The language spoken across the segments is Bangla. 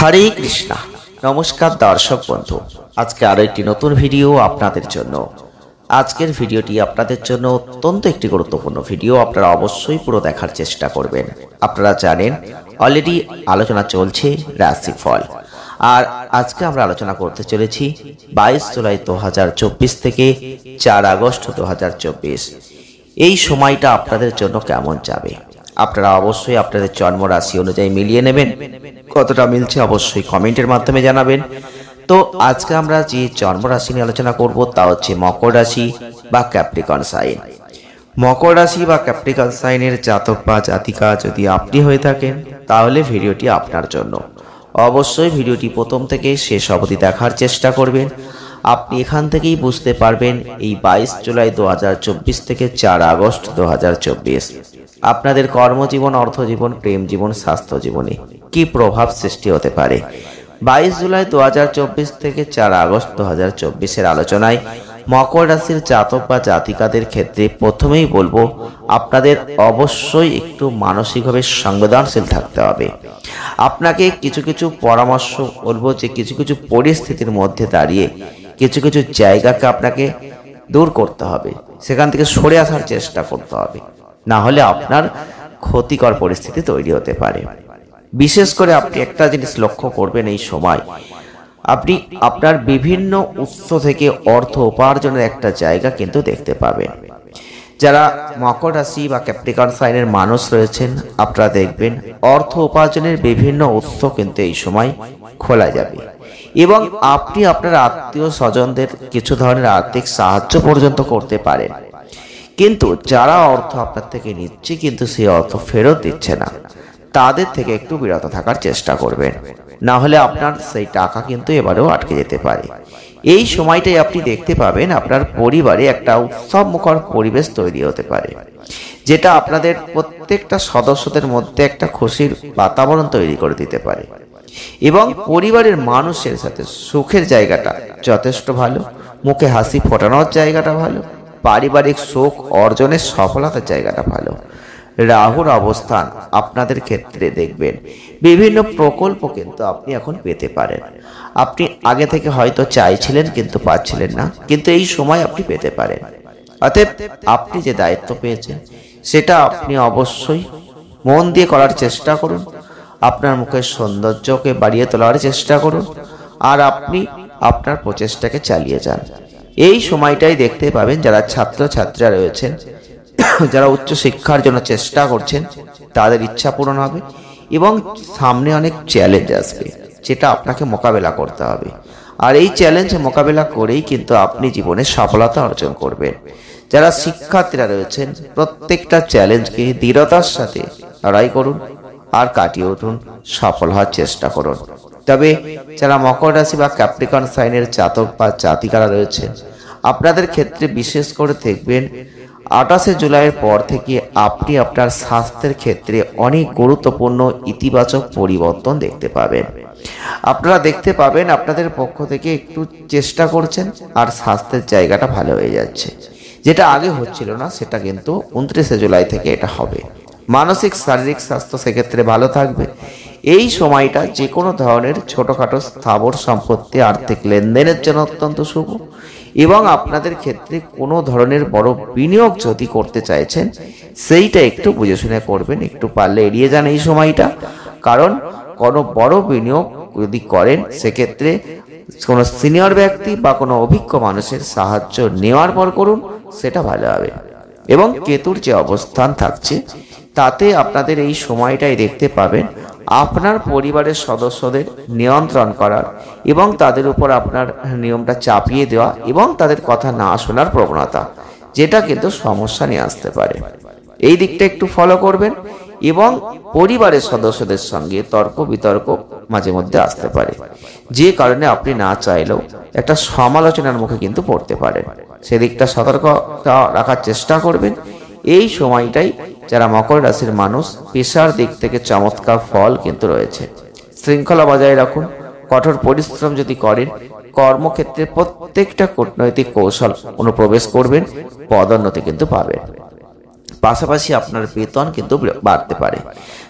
হরে কৃষ্ণা। নমস্কার দর্শক বন্ধু, আজকে আরো একটি নতুন ভিডিও আপনাদের জন্য। আজকের ভিডিওটি আপনাদের জন্য অত্যন্ত একটি গুরুত্বপূর্ণ ভিডিও। আপনারা অবশ্যই পুরো দেখার চেষ্টা করবেন। আপনারা জানেন অলরেডি আলোচনা চলছে রাশিফল, আর আজকে আমরা আলোচনা করতে চলেছি 22 জুলাই 2024 থেকে 4 আগস্ট 2024। এই সময়টা আপনাদের জন্য কেমন যাবে আপনারা অবশ্যই আপনাদের জন্ম রাশি অনুযায়ী মিলিয়ে নেবেন। কতটা মিলছে অবশ্যই কমেন্টের মাধ্যমে জানাবেন। তো আজকে আমরা যে জন্ম রাশি নিয়ে আলোচনা করব তা হচ্ছে মকর রাশি বা ক্যাপ্রিকন সাইন। মকর রাশি বা ক্যাপ্রিকন সাইনের জাতক বা জাতিকা যদি আপনি হয়ে থাকেন তাহলে ভিডিওটি আপনার জন্য। অবশ্যই ভিডিওটি প্রথম থেকে শেষ অবধি দেখার চেষ্টা করবেন। আপনি এখান থেকেই বুঝতে পারবেন এই 22 জুলাই 2024 থেকে 4 আগস্ট 2024 আপনাদের কর্মজীবন, অর্থজীবন, প্রেম জীবন, স্বাস্থ্য জীবনে কি প্রভাব সৃষ্টি হতে পারে। 22 জুলাই 2024 থেকে 4 আগস্ট 2024 আলোচনায় মকর রাশির জাতক বা জাতিকাদের ক্ষেত্রে প্রথমেই বলবো আপনাদের অবশ্যই একটু মানসিকভাবে সংবেদনশীল থাকতে হবে। আপনাকে কিছু কিছু পরামর্শ বলবো যে কিছু কিছু পরিস্থিতির মধ্যে দাঁড়িয়ে কিছু কিছু জায়গাকে আপনাকে দূর করতে হবে, সেখান থেকে সরে আসার চেষ্টা করতে হবে, না হলে আপনার ক্ষতিকর পরিস্থিতি তৈরি হতে পারে। বিশেষ করে আপনি একটা জিনিস লক্ষ্য করবেন, এই সময় আপনি আপনার বিভিন্ন উৎস থেকে অর্থ উপার্জনের একটা জায়গা কিন্তু দেখতে পাবেন। যারা মকর রাশি বা ক্যাপ্রিকন সাইনের মানুষ রয়েছেন আপনারা দেখবেন অর্থ উপার্জনের বিভিন্ন উৎস কিন্তু এই সময় খোলা যাবে, এবং আপনি আপনার আত্মীয় স্বজনদের কিছু ধরনের আর্থিক সাহায্য পর্যন্ত করতে পারেন। কিন্তু যারা অর্থ আপনার থেকে নিচ্ছে কিন্তু সেই অর্থ ফেরত দিচ্ছে না, তাদের থেকে একটু বিরত থাকার চেষ্টা করবেন, না হলে আপনার সেই টাকা কিন্তু এবারেও আটকে যেতে পারে। এই সময়টাই আপনি দেখতে পাবেন আপনার পরিবারে একটা উৎসবমুখর পরিবেশ তৈরি হতে পারে, যেটা আপনাদের প্রত্যেকটা সদস্যদের মধ্যে একটা খুশির বাতাবরণ তৈরি করে দিতে পারে, এবং পরিবারের মানুষের সাথে সুখের জায়গাটা যথেষ্ট ভালো, মুখে হাসি ফোটানোর জায়গাটা ভালো, পারিবারিক সুখ অর্জনের সফলতার জায়গাটা ভালো। রাহুর অবস্থান আপনাদের ক্ষেত্রে দেখবেন বিভিন্ন প্রকল্প কিন্তু আপনি এখন পেতে পারেন। আপনি আগে থেকে হয়তো চাইছিলেন কিন্তু পাচ্ছিলেন না, কিন্তু এই সময় আপনি পেতে পারেন। অতএব আপনি যে দায়িত্ব পেয়েছেন সেটা আপনি অবশ্যই মন দিয়ে করার চেষ্টা করুন। আপনার মুখের সৌন্দর্যকে বাড়িয়ে তোলার চেষ্টা করুন, আর আপনি আপনার প্রচেষ্টাকে চালিয়ে যান। এই সময়টাই দেখতে পাবেন যারা ছাত্রছাত্রীরা রয়েছেন, যারা উচ্চ শিক্ষার জন্য চেষ্টা করছেন, তাদের ইচ্ছা পূরণ হবে, এবং সামনে অনেক চ্যালেঞ্জ আসবে যেটা আপনাকে মোকাবেলা করতে হবে। আর এই চ্যালেঞ্জ মোকাবেলা করেই কিন্তু আপনি জীবনে সফলতা অর্জন করবেন। যারা শিক্ষার্থীরা রয়েছেন প্রত্যেকটা চ্যালেঞ্জকে দৃঢ়তার সাথে লড়াই করুন আর কাটিয়ে উঠুন, সফল হওয়ার চেষ্টা করুন। তবে যারা মকর রাশি বা ক্যাপ্রিকন সাইনের জাতক বা জাতিকারা রয়েছেন আপনাদের ক্ষেত্রে বিশেষ করে দেখবেন 28 জুলাইয়ের পর থেকে আপনি আপনার স্বাস্থ্যের ক্ষেত্রে অনেক গুরুত্বপূর্ণ ইতিবাচক পরিবর্তন দেখতে পাবেন। আপনারা দেখতে পাবেন আপনাদের পক্ষ থেকে একটু চেষ্টা করছেন আর স্বাস্থ্যের জায়গাটা ভালো হয়ে যাচ্ছে, যেটা আগে হচ্ছিল না সেটা কিন্তু 29 জুলাই থেকে এটা হবে। মানসিক শারীরিক স্বাস্থ্য সেক্ষেত্রে ভালো থাকবে। এই সময়টা যে কোনো ধরনের ছোটখাটো স্থাবর সম্পত্তি আর্থিক লেনদেনের জন্য অত্যন্ত শুভ, এবং আপনাদের ক্ষেত্রে কোনো ধরনের বড় বিনিয়োগ যদি করতে চাইছেন সেইটা একটু বুঝে শুনে করবেন, একটু পারলে এড়িয়ে যান এই সময়টা। কারণ কোনো বড় বিনিয়োগ যদি করেন সেক্ষেত্রে কোনো সিনিয়র ব্যক্তি বা কোনো অভিজ্ঞ মানুষের সাহায্য নেওয়ার পর করুন, সেটা ভালো হবে। এবং কেতুর যে অবস্থান থাকছে তাতে আপনাদের এই সময়টাই দেখতে পাবেন আপনার পরিবারের সদস্যদের নিয়ন্ত্রণ করার এবং তাদের উপর আপনার নিয়মটা চাপিয়ে দেওয়া এবং তাদের কথা না শোনার প্রবণতা, যেটা কিন্তু সমস্যা নিয়ে আসতে পারে। এই দিকটা একটু ফলো করবেন, এবং পরিবারের সদস্যদের সঙ্গে তর্ক বিতর্ক মাঝে মধ্যে আসতে পারে, যে কারণে আপনি না চাইলেও একটা সমালোচনার মুখে কিন্তু পড়তে পারেন। সেদিকটা সতর্কতা রাখার চেষ্টা করবেন। এই সময়টাই যারা মকর রাশির মানুষ পেশার দিক থেকে চমৎকার ফল কিন্তু রয়েছে। শৃঙ্খলা বজায় রাখুন, কঠোর পরিশ্রম যদি করেন কর্মক্ষেত্রে প্রত্যেকটা কূটনৈতিক কৌশল অনুপ্রবেশ করবেন, পদোন্নতি কিন্তু পাবেন। পাশাপাশি আপনার বেতন কিন্তু বাড়তে পারে।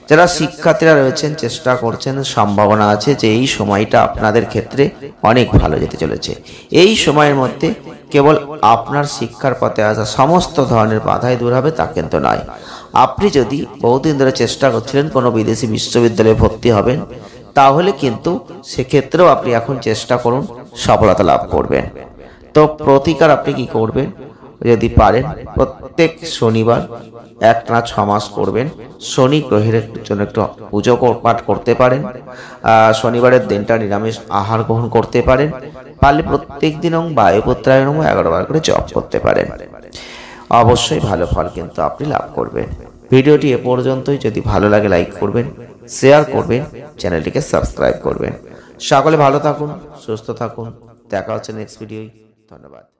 যারা শিক্ষার্থীরা রয়েছেন চেষ্টা করছেন, সম্ভাবনা আছে যে এই সময়টা আপনাদের ক্ষেত্রে অনেক ভালো যেতে চলেছে। এই সময়ের মধ্যে কেবল আপনার শিক্ষার পথে আসা সমস্ত ধরনের বাধাই দূর হবে তা কিন্তু নয়। আপনি যদি বহুদিন ধরে চেষ্টা করছিলেন কোনো বিদেশি বিশ্ববিদ্যালয়ে ভর্তি হবেন, তাহলে কিন্তু সেক্ষেত্রেও আপনি এখন চেষ্টা করুন, সফলতা লাভ করবেন। তো প্রতিকার আপনি কি করবেন, যদি পারেন প্রত্যেক শনিবার একটানা 6 মাস করবেন। শনি গ্রহের জন্য একটু পুজো পাঠ করতে পারেন। শনিবারের দিনটা নিরামিষ আহার গ্রহণ করতে পারেন। পারলে প্রত্যেক দিন বায়ুপুত্রায়ণ 11 বার করে জপ করতে পারেন। অবশ্যই ভালো ফল কিন্তু আপনি লাভ করবেন। ভিডিওটি এ পর্যন্তই। যদি ভালো লাগে লাইক করবেন, শেয়ার করবেন, চ্যানেলটিকে সাবস্ক্রাইব করবেন। সকলে ভালো থাকুন, সুস্থ থাকুন। দেখা হচ্ছে নেক্সট ভিডিওয়। ধন্যবাদ।